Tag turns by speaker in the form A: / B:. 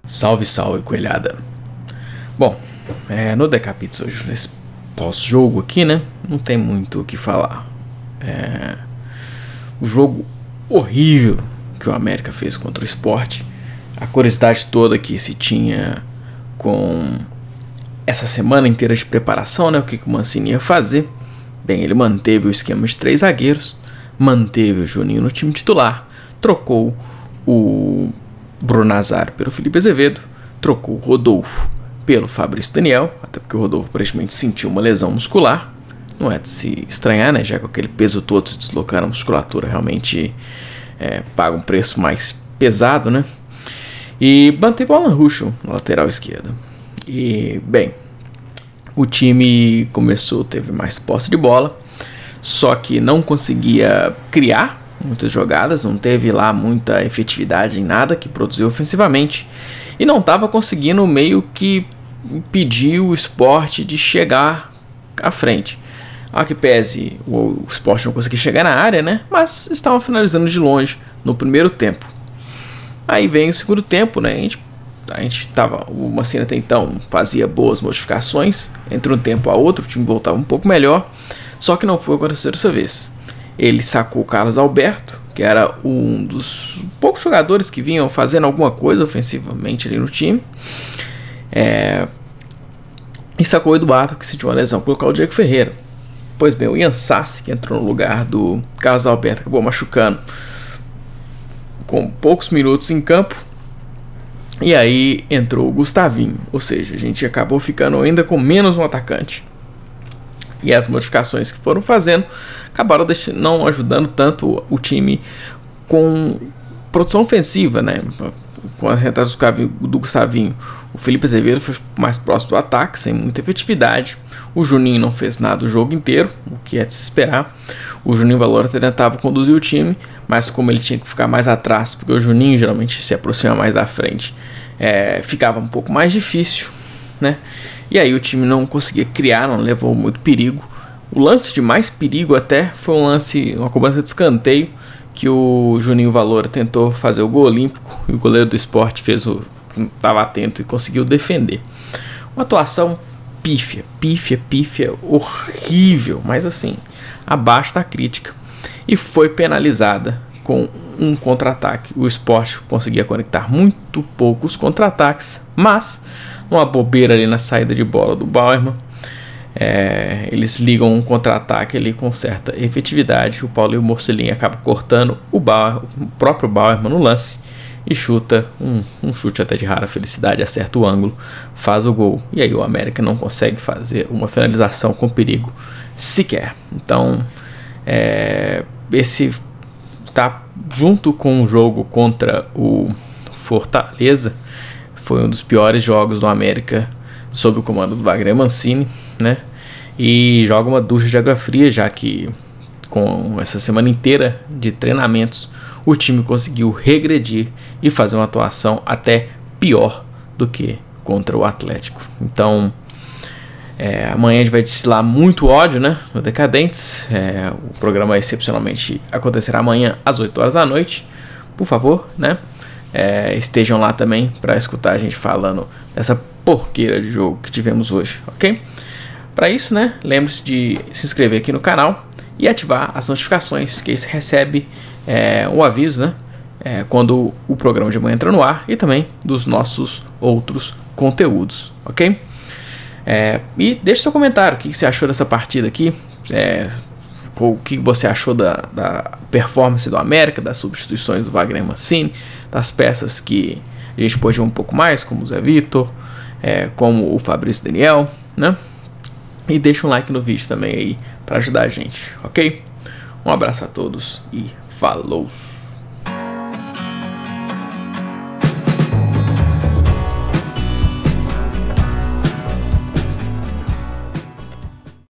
A: Salve, salve, coelhada. Bom, no Decapits hoje, nesse pós-jogo aqui, né? Não tem muito o que falar. O jogo horrível que o América fez contra o Sport. A curiosidade toda que se tinha com essa semana inteira de preparação, né? O que o Mancini ia fazer. Bem, ele manteve o esquema de 3 zagueiros, manteve o Juninho no time titular, trocou o Bruno Nazário pelo Felipe Azevedo, trocou o Rodolfo pelo Fabrício Daniel, até porque o Rodolfo aparentemente sentiu uma lesão muscular. Não é de se estranhar, né? Já com aquele peso todo se deslocando, a musculatura realmente paga um preço mais pesado, né? E manteve o Alan Ruschel na lateral esquerda. E, bem, o time teve mais posse de bola, só que não conseguia criar muitas jogadas, não teve lá muita efetividade em nada que produziu ofensivamente, e não estava conseguindo meio que impedir o Sport de chegar à frente. A que pese o Sport não conseguia chegar na área, né? Mas estavam finalizando de longe no primeiro tempo. Aí vem o segundo tempo, né? O Mancini até então fazia boas modificações, entre um tempo a outro o time voltava um pouco melhor, só que não foi acontecer dessa vez. Ele sacou o Carlos Alberto, que era um dos poucos jogadores que vinham fazendo alguma coisa ofensivamente ali no time, e sacou o Eduardo, que sentiu uma lesão, por colocar o Diego Ferreira. Pois bem, o Ian Sassi, que entrou no lugar do Carlos Alberto, acabou machucando com poucos minutos em campo. E aí entrou o Gustavinho, ou seja, a gente acabou ficando ainda com menos um atacante. E as modificações que foram fazendo acabaram não ajudando tanto o time com produção ofensiva, né? Com a entrada do Gustavinho, o Felipe Azevedo foi mais próximo do ataque, sem muita efetividade. O Juninho não fez nada o jogo inteiro, o que é de se esperar. O Juninho Valor tentava conduzir o time, mas como ele tinha que ficar mais atrás, porque o Juninho geralmente se aproxima mais da frente, ficava um pouco mais difícil, né? E aí o time não conseguia criar, não levou muito perigo. O lance de mais perigo até foi uma cobrança de escanteio, que o Juninho Valor tentou fazer o gol olímpico e o goleiro do Sport estava atento e conseguiu defender. Uma atuação pífia, horrível, mas assim, abaixo da crítica. E foi penalizada com um contra-ataque. O Sport conseguia conectar muito poucos contra-ataques, mas uma bobeira ali na saída de bola do Bauerman, eles ligam um contra-ataque ali com certa efetividade. O Paulinho Morcelin acaba cortando o próprio Bauerman no lance e chuta um chute até de rara felicidade, acerta o ângulo, faz o gol. E aí o América não consegue fazer uma finalização com perigo sequer. Então esse tá junto com o jogo contra o Fortaleza, foi um dos piores jogos do América sob o comando do Wagner Mancini, né? E joga uma ducha de água fria, já que com essa semana inteira de treinamentos o time conseguiu regredir e fazer uma atuação até pior do que contra o Atlético. Então amanhã a gente vai destilar muito ódio, né, no Decadentes. O programa excepcionalmente acontecerá amanhã às 8 horas da noite. Por favor, né, estejam lá também para escutar a gente falando dessa porqueira de jogo que tivemos hoje, ok? Para isso, né, lembre-se de se inscrever aqui no canal e ativar as notificações, que aí você recebe um aviso, né, quando o programa de amanhã entra no ar, e também dos nossos outros conteúdos, ok? E deixe seu comentário, o que você achou dessa partida aqui, o que você achou da performance do América, das substituições do Wagner Mancini, das peças que a gente pôde ver um pouco mais, como o Zé Vitor, como o Fabrício Daniel, né? E deixa um like no vídeo também aí para ajudar a gente, ok? Um abraço a todos e falou!